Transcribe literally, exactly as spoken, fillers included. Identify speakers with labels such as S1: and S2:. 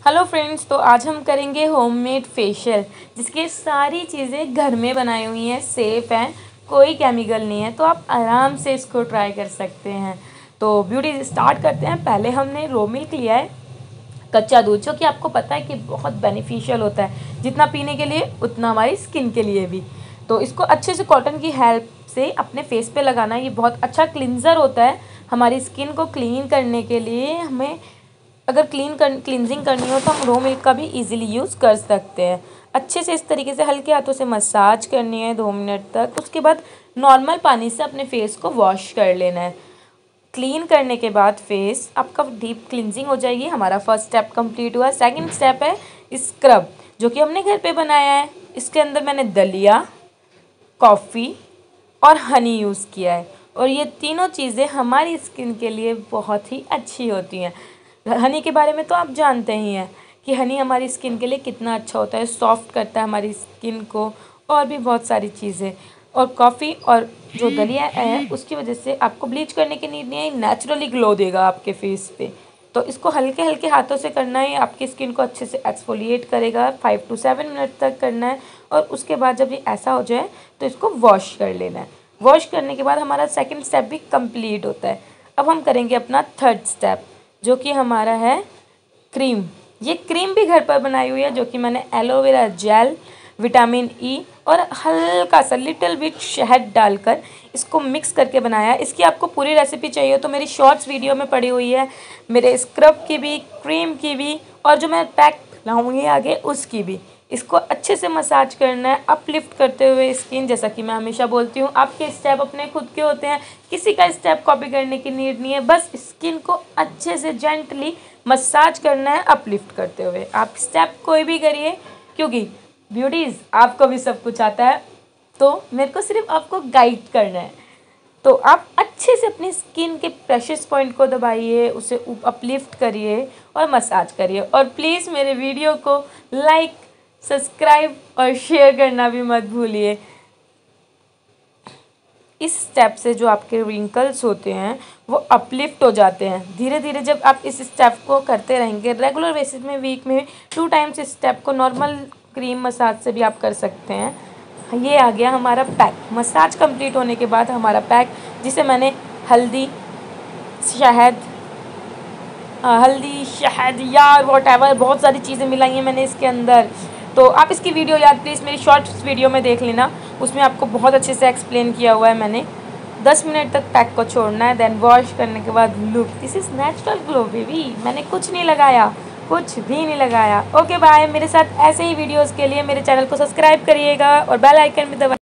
S1: Hello friends, तो आज हम करेंगे होममेड फेशियल, जिसकी सारी चीज़ें घर में बनाई हुई हैं, सेफ़ हैं, कोई केमिकल नहीं है, तो आप आराम से इसको ट्राई कर सकते हैं। तो ब्यूटी स्टार्ट करते हैं। पहले हमने रो मिल्क लिया है, कच्चा दूध, जो कि आपको पता है कि बहुत बेनिफिशियल होता है, जितना पीने के लिए उतना हमारी स्किन के लिए भी। तो इसको अच्छे से कॉटन की हेल्प से अपने फेस पे लगाना। ये बहुत अच्छा क्लिनज़र होता है हमारी स्किन को क्लीन करने के लिए। हमें अगर क्लीन कर क्लिनजिंग करनी हो तो हम रो मिल्क का भी इजीली यूज़ कर सकते हैं। अच्छे से इस तरीके से हल्के हाथों से मसाज करनी है दो मिनट तक। उसके बाद नॉर्मल पानी से अपने फेस को वॉश कर लेना है। क्लीन करने के बाद फेस आपका डीप क्लिनजिंग हो जाएगी। हमारा फर्स्ट स्टेप कंप्लीट हुआ। सेकंड स्टेप है स्क्रब, जो कि हमने घर पे बनाया है। इसके अंदर मैंने दलिया, कॉफ़ी और हनी यूज़ किया है, और ये तीनों चीज़ें हमारी स्किन के लिए बहुत ही अच्छी होती हैं। हनी के बारे में तो आप जानते ही हैं कि हनी हमारी स्किन के लिए कितना अच्छा होता है, सॉफ्ट करता है हमारी स्किन को, और भी बहुत सारी चीज़ें। और कॉफ़ी और जो दलिया है उसकी वजह से आपको ब्लीच करने की नीड नहीं है, नेचुरली ग्लो देगा आपके फेस पे। तो इसको हल्के हल्के हाथों से करना है, आपकी स्किन को अच्छे से एक्सफोलिएट करेगा। फाइव टू सेवन मिनट तक करना है, और उसके बाद जब ये ऐसा हो जाए तो इसको वॉश कर लेना है। वॉश करने के बाद हमारा सेकंड स्टेप भी कंप्लीट होता है। अब हम करेंगे अपना थर्ड स्टेप, जो कि हमारा है क्रीम। ये क्रीम भी घर पर बनाई हुई है, जो कि मैंने एलोवेरा जेल, विटामिन ई और हल्का सा लिटिल बिट शहद डालकर इसको मिक्स करके बनाया। इसकी आपको पूरी रेसिपी चाहिए तो मेरी शॉर्ट्स वीडियो में पड़ी हुई है, मेरे स्क्रब की भी, क्रीम की भी, और जो मैं पैक लाऊंगी आगे उसकी भी। इसको अच्छे से मसाज करना है, अपलिफ्ट करते हुए स्किन। जैसा कि मैं हमेशा बोलती हूँ, आपके स्टेप अपने खुद के होते हैं, किसी का स्टेप कॉपी करने की नीड नहीं है। बस स्किन को अच्छे से जेंटली मसाज करना है, अपलिफ्ट करते हुए। आप स्टेप कोई भी करिए, क्योंकि ब्यूटीज़ आपको भी सब कुछ आता है, तो मेरे को सिर्फ आपको गाइड करना है। तो आप अच्छे से अपनी स्किन के प्रेशस पॉइंट को दबाइए, उसे अपलिफ्ट करिए और मसाज करिए। और प्लीज़ मेरे वीडियो को लाइक, सब्सक्राइब और शेयर करना भी मत भूलिए। इस स्टेप से जो आपके रिंकल्स होते हैं वो अपलिफ्ट हो जाते हैं धीरे धीरे। जब आप इस स्टेप को करते रहेंगे रेगुलर बेसिस में, वीक में टू टाइम्स इस स्टेप को नॉर्मल क्रीम मसाज से भी आप कर सकते हैं। ये आ गया हमारा पैक। मसाज कंप्लीट होने के बाद हमारा पैक, जिसे मैंने हल्दी, शहद हल्दी शहद यार वॉट एवर बहुत सारी चीज़ें मिलाई हैं मैंने इसके अंदर। तो आप इसकी वीडियो याद प्लीज़ मेरी शॉर्ट्स वीडियो में देख लेना, उसमें आपको बहुत अच्छे से एक्सप्लेन किया हुआ है मैंने। दस मिनट तक पैक को छोड़ना है, देन वॉश करने के बाद look, this is natural glow baby. मैंने कुछ नहीं लगाया, कुछ भी नहीं लगाया। Okay bye. मेरे साथ ऐसे ही वीडियोज़ के लिए मेरे चैनल को सब्सक्राइब करिएगा और बेल आइकन भी दबा